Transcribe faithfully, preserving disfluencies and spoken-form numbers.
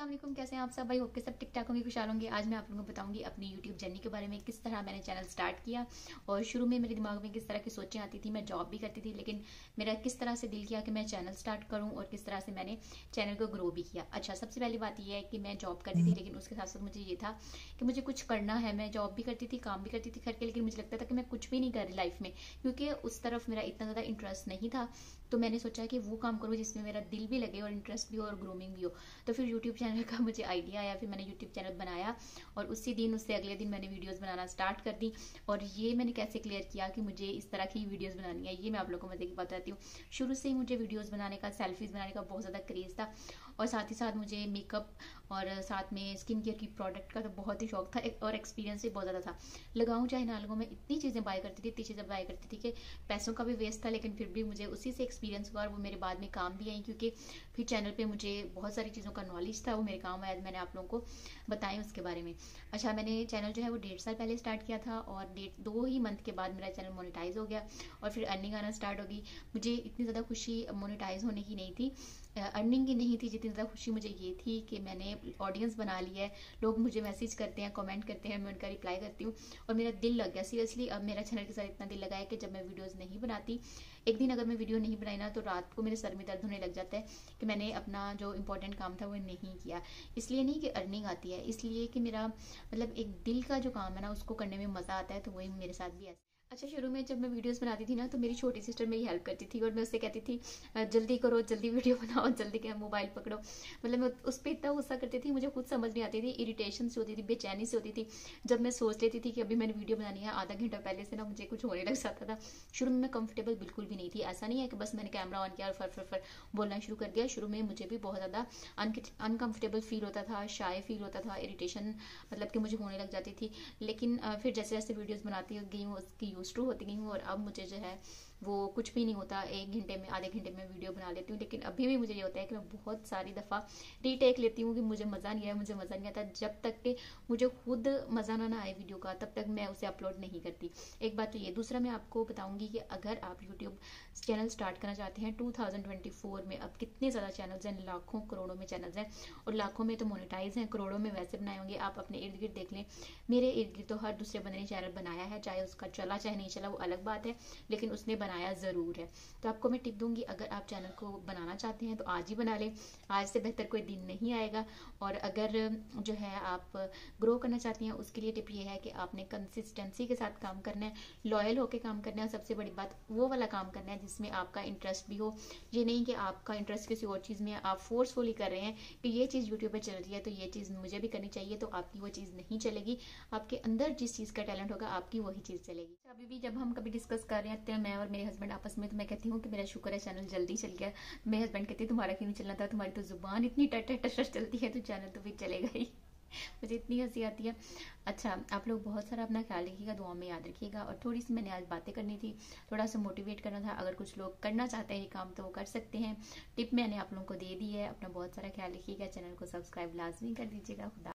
अस्सलाम वालेकुम, कैसे हैं आप सब। भाई होप के सब ठीक ठाक होंगे, खुशहाल होंगे। आज मैं आप लोगों को बताऊंगी अपनी यूट्यूब जर्नी के बारे में, किस तरह मैंने चैनल स्टार्ट किया और शुरू में मेरे दिमाग में किस तरह की सोचें आती थी। मैं जॉब भी करती थी, लेकिन मेरा किस तरह से दिल किया कि मैं चैनल स्टार्ट करूं और किस तरह से मैंने चैनल को ग्रो भी किया। अच्छा, सबसे पहली बात यह है कि मैं जॉब करती थी, लेकिन उसके साथ साथ मुझे ये था कि मुझे कुछ करना है। मैं जॉब भी करती थी, काम भी करती थी घर के, लेकिन मुझे लगता था कि मैं कुछ भी नहीं कर रही लाइफ में, क्योंकि उस तरफ मेरा इतना ज्यादा इंटरेस्ट नहीं था। तो मैंने सोचा कि वो काम करूं जिसमें मेरा दिल भी लगे और इंटरेस्ट भी हो और ग्रूमिंग भी हो। तो फिर यूट्यूब चैनल का मुझे आइडिया आया, फिर मैंने यूट्यूब चैनल बनाया और उसी दिन उससे अगले दिन मैंने वीडियोस बनाना स्टार्ट कर दी। और ये मैंने कैसे क्लियर किया कि मुझे इस तरह की वीडियोस बनानी है, ये मैं आप लोगों को मजे की बताती हूँ। शुरू से ही मुझे वीडियोस बनाने का, सेल्फीज बनाने का बहुत ज्यादा क्रेज था और साथ ही साथ मुझे मेकअप और साथ में स्किन केयर की प्रोडक्ट का तो बहुत ही शौक था और एक्सपीरियंस भी बहुत ज्यादा था। लगाऊं चाहे ना लगाऊं, मैं इतनी चीजें बाय करती थी इतनी चीजें बाय करती थी कि पैसों का भी वेस्ट था, लेकिन फिर भी मुझे उसी से एक्सपीरियंस हुआ और वो मेरे बाद में काम भी आई, क्योंकि फिर चैनल पे मुझे बहुत सारी चीज़ों का नॉलेज था, वो मेरे काम आया। मैंने आप लोगों को बताया उसके बारे में। अच्छा, मैंने चैनल जो है वो डेढ़ साल पहले स्टार्ट किया था और डेढ़ दो ही मंथ के बाद मेरा चैनल मोनेटाइज हो गया और फिर अर्निंग आना स्टार्ट हो गई। मुझे इतनी ज़्यादा खुशी मोनेटाइज होने की नहीं थी, अर्निंग की नहीं थी, जितनी ज़्यादा खुशी मुझे ये थी कि मैंने ऑडियंस बना ली है। लोग मुझे मैसेज करते हैं, कमेंट करते हैं, मैं उनका रिप्लाई करती हूँ और मेरा दिल लग गया। सीरियसली अब मेरा चैनल के साथ इतना दिल लगा है कि जब मैं वीडियोस नहीं बनाती, एक दिन अगर मैं वीडियो नहीं बनाई ना, तो रात को मेरे सर में दर्द होने लग जाता है कि मैंने अपना जो इम्पोर्टेंट काम था वो नहीं किया। इसलिए नहीं कि अर्निंग आती है, इसलिए कि मेरा मतलब एक दिल का जो काम है ना, उसको करने में मज़ा आता है। तो वही मेरे साथ भी ऐसा। अच्छा, शुरू में जब मैं वीडियोस बनाती थी ना, तो मेरी छोटी सिस्टर मेरी हेल्प करती थी और मैं उससे कहती थी जल्दी करो, जल्दी वीडियो बनाओ, जल्दी क्या मोबाइल पकड़ो। मतलब मैं उस पर इतना गुस्सा करती थी, मुझे खुद समझ नहीं आती थी, इरिटेशन से होती थी, बेचैनी से होती थी। जब मैं सोच लेती थी कि अभी मैंने वीडियो बनानी है, आधा घंटा पहले से ना मुझे कुछ होने लग जाता था। शुरू में मैं कंफर्टेबल बिल्कुल भी नहीं थी। ऐसा नहीं है कि बस मैंने कैमरा ऑन किया और फर फर फर बोलना शुरू कर दिया। शुरू में मुझे भी बहुत ज़्यादा अनकंफर्टेबल फील होता था, शाय फील होता था, इरिटेशन मतलब कि मुझे होने लग जाती थी। लेकिन फिर जैसे जैसे वीडियोस बनाती गई हूँ, उसकी यूज टू होती गई हूँ और अब मुझे जो है वो कुछ भी नहीं होता। एक घंटे में, आधे घंटे में वीडियो बना लेती हूँ। लेकिन अभी भी मुझे ये होता है कि मैं बहुत सारी दफ़ा रीटेक लेती हूँ कि मुझे मज़ा नहीं आया, मुझे मज़ा नहीं आता। जब तक कि मुझे खुद मज़ा ना ना आए वीडियो का, तब तक मैं उसे अपलोड नहीं करती। एक बात तो ये। दूसरा, मैं आपको बताऊंगी कि अगर आप यूट्यूब चैनल स्टार्ट करना चाहते हैं टू थाउजेंड ट्वेंटी फोर में, अब कितने ज़्यादा चैनल्स हैं, लाखों करोड़ों में चैनल्स हैं और लाखों में तो मोनेटाइज हैं, करोड़ों में वैसे बनाए होंगे। आप अपने इर्द गिर्द देख लें, मेरे इर्द गिर्द तो हर दूसरे बंदे ने चैनल बनाया है, चाहे उसका चला चाहे नहीं चला वो अलग बात है, लेकिन उसने बनाया ज़रूर है। तो आपको मैं टिप दूंगी, अगर आप चैनल को बनाना चाहते हैं तो आज ही बना लें, आज से बेहतर कोई दिन नहीं आएगा। और अगर जो है आप ग्रो करना चाहती हैं, उसके लिए टिप ये है कि आपने कंसिस्टेंसी के साथ काम करना है, लॉयल होकर काम करना है। सबसे बड़ी बात वो वाला काम करना है जिसमें आपका इंटरेस्ट भी हो। ये नहीं कि आपका इंटरेस्ट किसी और चीज़ में, आप फोर्सफुली कर रहे हैं कि ये चीज़ यूट्यूब पर चल रही है तो ये चीज़ मुझे भी करनी चाहिए, तो आपकी वो चीज़ नहीं चलेगी। आपके अंदर जिस चीज़ का टैलेंट होगा, आपकी वही चीज़ चलेगी। अभी भी जब हम कभी डिस्कस कर रहे हैं मैं और मेरे हस्बैंड आपस में, तो मैं कहती हूँ कि मेरा शुक्र है चैनल जल्दी चल गया। मेरे हस्बैंड कहते हैं तुम्हारा क्यों नहीं चलना था, तुम्हारी तो जुबान इतनी टट टट चलती है तो चैनल तो फिर चलेगा ही। मुझे इतनी हंसी आती है। अच्छा, आप लोग बहुत सारा अपना ख्याल रखिएगा, दुआ में याद रखिएगा। और थोड़ी सी मैंने आज बातें करनी थी, थोड़ा सा मोटिवेट करना था। अगर कुछ लोग करना चाहते हैं ये काम तो वो कर सकते हैं। टिप मैंने आप लोगों को दे दी है। अपना बहुत सारा ख्याल रखिएगा, चैनल को सब्सक्राइब लाजमी कर दीजिएगा। खुदा